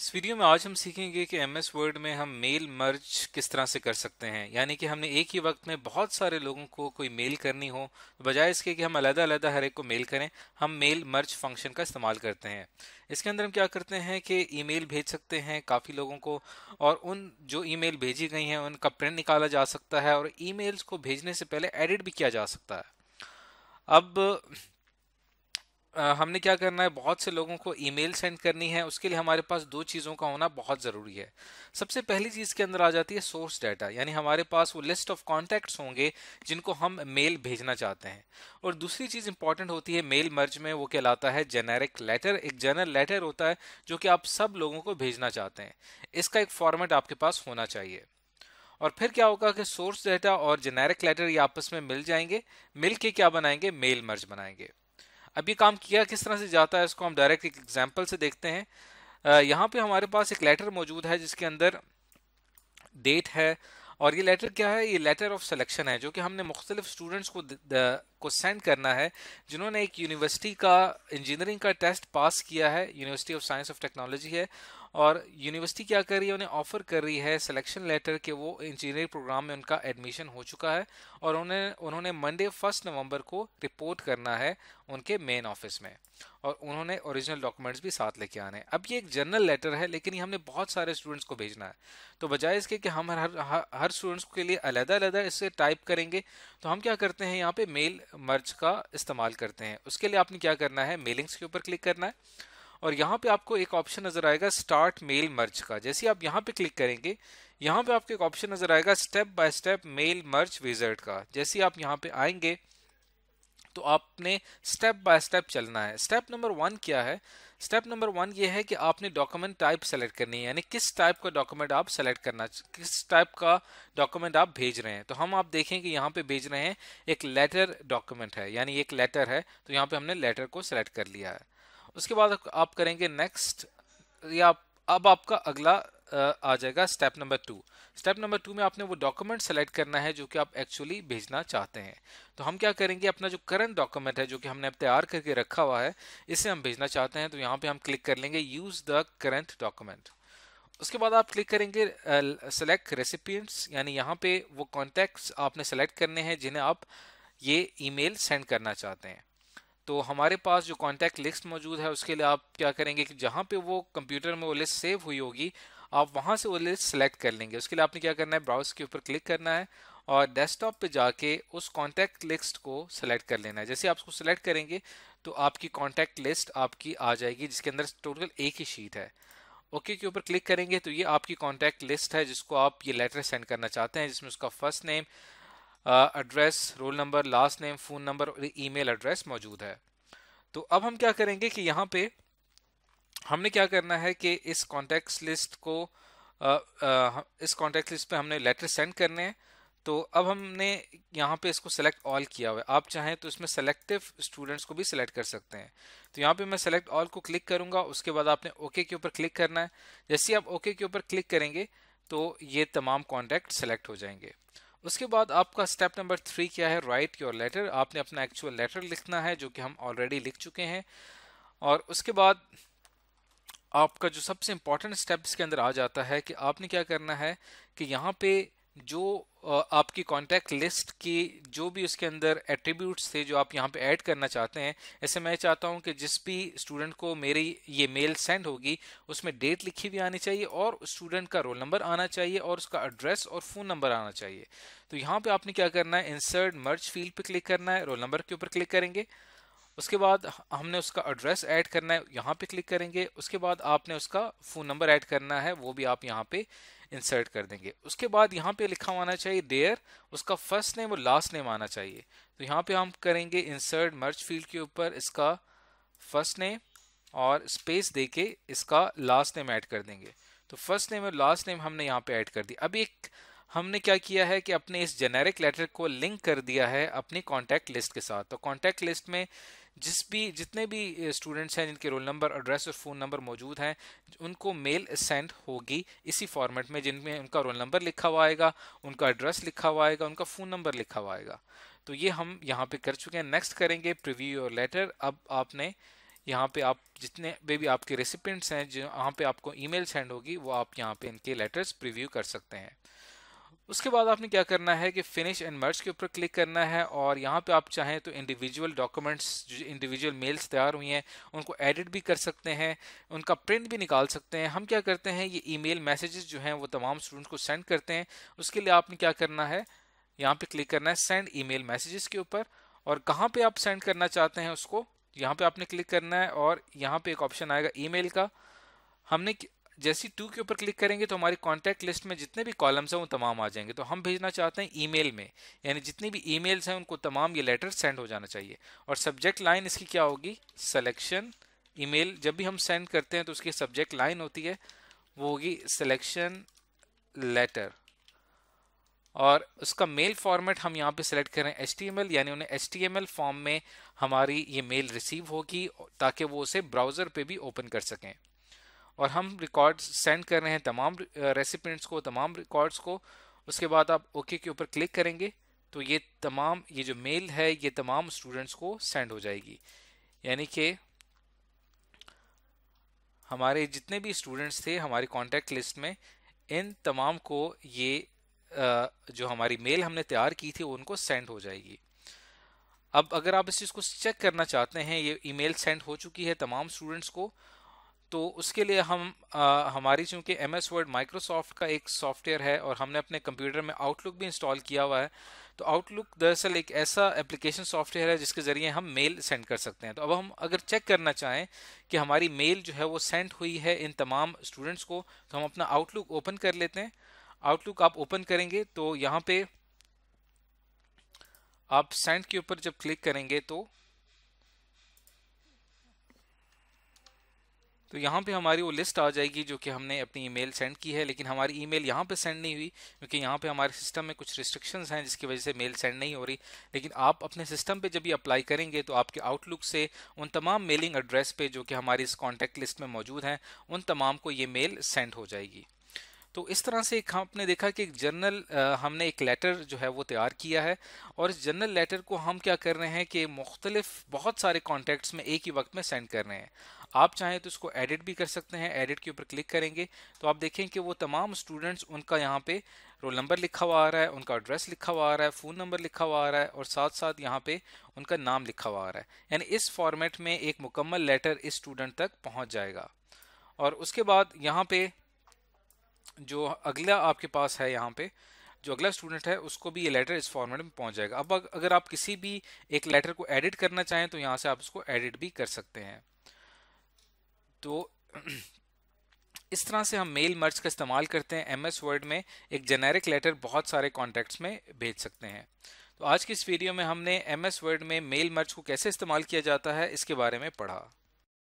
इस वीडियो में आज हम सीखेंगे कि एमएस वर्ड में हम मेल मर्ज किस तरह से कर सकते हैं। यानी कि हमने एक ही वक्त में बहुत सारे लोगों को कोई मेल करनी हो, बजाय इसके कि हम अलग-अलग हर एक को मेल करें, हम मेल मर्ज फंक्शन का इस्तेमाल करते हैं। इसके अंदर हम क्या करते हैं कि ईमेल भेज सकते हैं काफ़ी लोगों को, और उन जो ईमेल भेजी गई हैं उनका प्रिंट निकाला जा सकता है, और ईमेल्स को भेजने से पहले एडिट भी किया जा सकता है। अब हमने क्या करना है, बहुत से लोगों को ईमेल सेंड करनी है। उसके लिए हमारे पास दो चीज़ों का होना बहुत ज़रूरी है। सबसे पहली चीज़ के अंदर आ जाती है सोर्स डाटा, यानी हमारे पास वो लिस्ट ऑफ कॉन्टैक्ट्स होंगे जिनको हम मेल भेजना चाहते हैं। और दूसरी चीज़ इंपॉर्टेंट होती है मेल मर्ज में, वो कहलाता है जेनेरिक लेटर। एक जनरल लेटर होता है जो कि आप सब लोगों को भेजना चाहते हैं। इसका एक फॉर्मेट आपके पास होना चाहिए। और फिर क्या होगा कि सोर्स डाटा और जेनेरिक लेटर ये आपस में मिल जाएंगे, मिल के क्या बनाएंगे, मेल मर्ज बनाएंगे। अब ये काम किया किस तरह से जाता है, इसको हम डायरेक्ट एक एग्जांपल से देखते हैं। यहाँ पे हमारे पास एक लेटर मौजूद है जिसके अंदर डेट है, और ये लेटर क्या है, ये लेटर ऑफ सिलेक्शन है जो कि हमने मुख्तलिफ स्टूडेंट्स को सेंड करना है जिन्होंने एक यूनिवर्सिटी का इंजीनियरिंग का टेस्ट पास किया है। University of science of technology है, और यूनिवर्सिटी क्या कर रही है, उन्हें ऑफर कर रही है सिलेक्शन लेटर के वो इंजीनियरिंग प्रोग्राम में उनका एडमिशन हो चुका है, और उन्होंने मंडे 1 नवंबर को रिपोर्ट करना है उनके मेन ऑफिस में, और उन्होंने ओरिजिनल डॉक्यूमेंट्स भी साथ लेके आने हैं। अब ये एक जनरल लेटर है, लेकिन ये हमने बहुत सारे स्टूडेंट्स को भेजना है, तो बजाय इसके कि हम हर स्टूडेंट्स के लिए अलग-अलग इसे टाइप करेंगे, तो हम क्या करते हैं, यहाँ पे मेल मर्ज का इस्तेमाल करते हैं। उसके लिए आपने क्या करना है, मेलिंग्स के ऊपर क्लिक करना है, और यहाँ पे आपको एक ऑप्शन नजर आएगा स्टार्ट मेल मर्ज का। जैसे आप यहाँ पे क्लिक करेंगे, यहाँ पे आपको एक ऑप्शन नजर आएगा step by step mail merge wizard का। जैसे आप यहाँ पे आएंगे तो आपने स्टेप बाय स्टेप चलना है। स्टेप नंबर 1 क्या है, स्टेप नंबर 1 ये है कि आपने डॉक्यूमेंट टाइप सेलेक्ट करनी है, यानी किस टाइप का डॉक्यूमेंट आप सेलेक्ट करना, किस टाइप का डॉक्यूमेंट आप भेज रहे हैं। तो हम आप देखें कि यहाँ पे भेज रहे हैं एक लेटर डॉक्यूमेंट है, यानी एक लेटर है, तो यहाँ पे हमने लेटर को सेलेक्ट कर लिया है। उसके बाद आप करेंगे नेक्स्ट, या अब आपका अगला आ जाएगा स्टेप नंबर 2। स्टेप नंबर 2 में आपने वो डॉक्यूमेंट सेलेक्ट करना है जो कि आप एक्चुअली भेजना चाहते हैं। तो हम क्या करेंगे, अपना जो करंट डॉक्यूमेंट है जो कि हमने अब तैयार करके रखा हुआ है, इसे हम भेजना चाहते हैं, तो यहाँ पे हम क्लिक कर लेंगे यूज द करंट डॉक्यूमेंट। उसके बाद आप क्लिक करेंगे सेलेक्ट रेसिपिएंट्स, यानी यहाँ पे वो कॉन्टैक्ट्स आपने सेलेक्ट करने हैं जिन्हें आप ये ईमेल सेंड करना चाहते हैं। तो हमारे पास जो कॉन्टैक्ट लिस्ट मौजूद है उसके लिए आप क्या करेंगे कि जहाँ पे वो कंप्यूटर में वो लिस्ट सेव हुई होगी, आप वहाँ से वो लिस्ट सेलेक्ट कर लेंगे। उसके लिए आपने क्या करना है, ब्राउज के ऊपर क्लिक करना है, और डेस्कटॉप पे जाके उस कॉन्टैक्ट लिस्ट को सेलेक्ट कर लेना है। जैसे आप उसको सेलेक्ट करेंगे तो आपकी कॉन्टैक्ट लिस्ट आपकी आ जाएगी जिसके अंदर टोटल एक ही शीट है। ओके के ऊपर क्लिक करेंगे तो ये आपकी कॉन्टैक्ट लिस्ट है जिसको आप ये लेटर सेंड करना चाहते हैं, जिसमें उसका first name, address, roll number, last name, phone number और ईमेल एड्रेस मौजूद है। तो अब हम क्या करेंगे कि यहाँ पे हमने क्या करना है कि इस कॉन्टैक्ट लिस्ट को इस कॉन्टैक्ट लिस्ट पे हमने लेटर सेंड करने हैं। तो अब हमने यहाँ पे इसको सेलेक्ट ऑल किया हुआ है, आप चाहें तो इसमें सेलेक्टिव स्टूडेंट्स को भी सेलेक्ट कर सकते हैं। तो यहाँ पे मैं सेलेक्ट ऑल को क्लिक करूंगा, उसके बाद आपने ओके के ऊपर क्लिक करना है। जैसे आप ओके के ऊपर क्लिक करेंगे तो ये तमाम कॉन्टैक्ट सेलेक्ट हो जाएंगे। उसके बाद आपका स्टेप नंबर 3 क्या है, राइट योर लेटर। आपने अपना एक्चुअल लेटर लिखना है जो कि हम ऑलरेडी लिख चुके हैं। और उसके बाद आपका जो सबसे इंपॉर्टेंट स्टेप इसके अंदर आ जाता है कि आपने क्या करना है कि यहाँ पे जो आपकी कॉन्टैक्ट लिस्ट की जो भी उसके अंदर एट्रीब्यूट्स थे जो आप यहाँ पे ऐड करना चाहते हैं, ऐसे मैं चाहता हूँ कि जिस भी स्टूडेंट को मेरी ये मेल सेंड होगी उसमें डेट लिखी हुई आनी चाहिए, और स्टूडेंट का रोल नंबर आना चाहिए, और उसका एड्रेस और फ़ोन नंबर आना चाहिए। तो यहाँ पे आपने क्या करना है, इंसर्ट मर्ज फील्ड पे क्लिक करना है, रोल नंबर के ऊपर क्लिक करेंगे, उसके बाद हमने उसका एड्रेस ऐड करना है, यहाँ पे क्लिक करेंगे, उसके बाद आपने उसका फ़ोन नंबर ऐड करना है, वो भी आप यहाँ पे इंसर्ट कर देंगे। उसके बाद यहाँ पे लिखा होना चाहिए देयर, उसका फर्स्ट नेम और लास्ट नेम आना चाहिए। तो यहाँ पे हम करेंगे इंसर्ट मर्ज फील्ड के ऊपर इसका फर्स्ट नेम और स्पेस देके इसका लास्ट नेम ऐड कर देंगे। तो फर्स्ट नेम और लास्ट नेम हमने यहाँ पे ऐड कर दिया। अब एक हमने क्या किया है कि अपने इस जेनेरिक लेटर को लिंक कर दिया है अपनी कॉन्टैक्ट लिस्ट के साथ। तो कॉन्टैक्ट लिस्ट में जितने भी स्टूडेंट्स हैं जिनके रोल नंबर, एड्रेस और फ़ोन नंबर मौजूद हैं, उनको मेल सेंड होगी इसी फॉर्मेट में, जिनमें उनका रोल नंबर लिखा हुआ आएगा, उनका एड्रेस लिखा हुआ आएगा, उनका फ़ोन नंबर लिखा हुआ आएगा। तो ये हम यहाँ पे कर चुके हैं। नेक्स्ट करेंगे प्रीव्यू योर लेटर। अब आपने यहाँ पे आप जितने भी आपके रेसिपिएंट्स हैं, जहाँ पे आपको ईमेल सेंड होगी, वो आप यहाँ पे इनके लेटर्स प्रीव्यू कर सकते हैं। उसके बाद आपने क्या करना है कि फिनिश एंड मर्ज के ऊपर क्लिक करना है, और यहाँ पे आप चाहें तो इंडिविजुअल डॉक्यूमेंट्स, जो इंडिविजुअल मेल्स तैयार हुई हैं, उनको एडिट भी कर सकते हैं, उनका प्रिंट भी निकाल सकते हैं। हम क्या करते हैं, ये ईमेल मैसेजेस जो हैं वो तमाम स्टूडेंट्स को सेंड करते हैं। उसके लिए आपने क्या करना है, यहाँ पे क्लिक करना है सेंड ईमेल मैसेजेस के ऊपर, और कहाँ पे आप सेंड करना चाहते हैं उसको यहाँ पे आपने क्लिक करना है, और यहाँ पे एक ऑप्शन आएगा ईमेल का। हमने जैसे 2 के ऊपर क्लिक करेंगे तो हमारी कॉन्टैक्ट लिस्ट में जितने भी कॉलम्स हैं वो तमाम आ जाएंगे। तो हम भेजना चाहते हैं ईमेल में, यानी जितनी भी ईमेल्स हैं उनको तमाम ये लेटर सेंड हो जाना चाहिए। और सब्जेक्ट लाइन इसकी क्या होगी, सिलेक्शन ईमेल। जब भी हम सेंड करते हैं तो उसकी सब्जेक्ट लाइन होती है, वो होगी सिलेक्शन लेटर। और उसका मेल फॉर्मेट हम यहाँ पे सिलेक्ट करें HTML, यानी उन्हें HTML फॉर्म में हमारी ये मेल रिसीव होगी, ताकि वो उसे ब्राउज़र पे भी ओपन कर सकें। और हम रिकॉर्ड्स सेंड कर रहे हैं तमाम रेसिपिएंट्स को, तमाम रिकॉर्ड्स को। उसके बाद आप ओके के ऊपर क्लिक करेंगे तो ये तमाम, ये जो मेल है ये तमाम स्टूडेंट्स को सेंड हो जाएगी। यानी कि हमारे जितने भी स्टूडेंट्स थे हमारी कॉन्टैक्ट लिस्ट में, इन तमाम को ये जो हमारी मेल हमने तैयार की थी उनको सेंड हो जाएगी। अब अगर आप इस चीज़ को चेक करना चाहते हैं ये ईमेल सेंड हो चुकी है तमाम स्टूडेंट्स को, तो उसके लिए हम हमारी चूंकि MS वर्ड माइक्रोसॉफ्ट का एक सॉफ्टवेयर है और हमने अपने कंप्यूटर में आउटलुक भी इंस्टॉल किया हुआ है, तो आउटलुक दरअसल एक ऐसा एप्लीकेशन सॉफ्टवेयर है जिसके ज़रिए हम मेल सेंड कर सकते हैं। तो अब हम अगर चेक करना चाहें कि हमारी मेल जो है वो सेंड हुई है इन तमाम स्टूडेंट्स को, तो हम अपना आउटलुक ओपन कर लेते हैं। आउटलुक आप ओपन करेंगे तो यहाँ पे आप सेंड के ऊपर जब क्लिक करेंगे तो यहाँ पे हमारी वो लिस्ट आ जाएगी जो कि हमने अपनी ईमेल सेंड की है, लेकिन हमारी ईमेल यहाँ पे सेंड नहीं हुई क्योंकि यहाँ पे हमारे सिस्टम में कुछ रिस्ट्रिक्शंस हैं जिसकी वजह से मेल सेंड नहीं हो रही। लेकिन आप अपने सिस्टम पे जब ये अप्लाई करेंगे तो आपके आउटलुक से उन तमाम मेलिंग एड्रेस पे जो कि हमारी इस कॉन्टैक्ट लिस्ट में मौजूद हैं, उन तमाम को ये मेल सेंड हो जाएगी। तो इस तरह से आपने देखा कि एक जर्नल हमने एक लेटर जो है वो तैयार किया है, और इस जर्नल लेटर को हम क्या कर रहे हैं कि मुख्तलिफ बहुत सारे कॉन्टैक्ट्स में एक ही वक्त में सेंड कर रहे हैं। आप चाहें तो इसको एडिट भी कर सकते हैं। एडिट के ऊपर क्लिक करेंगे तो आप देखें कि वो तमाम स्टूडेंट्स, उनका यहाँ पे रोल नंबर लिखा हुआ आ रहा है, उनका एड्रेस लिखा हुआ आ रहा है, फ़ोन नंबर लिखा हुआ आ रहा है, और साथ साथ यहाँ पे उनका नाम लिखा हुआ आ रहा है। यानी इस फॉर्मेट में एक मुकम्मल लेटर इस स्टूडेंट तक पहुँच जाएगा। और उसके बाद यहाँ पे जो अगला आपके पास है, यहाँ पे जो अगला स्टूडेंट है उसको भी ये लेटर इस फॉर्मेट में पहुंच जाएगा। अब अगर आप किसी भी एक लेटर को एडिट करना चाहें तो यहाँ से आप उसको एडिट भी कर सकते हैं। तो इस तरह से हम मेल मर्ज का इस्तेमाल करते हैं MS वर्ड में, एक जेनेरिक लेटर बहुत सारे कॉन्टैक्ट्स में भेज सकते हैं। तो आज की इस वीडियो में हमने MS वर्ड में मेल मर्ज को कैसे इस्तेमाल किया जाता है इसके बारे में पढ़ा।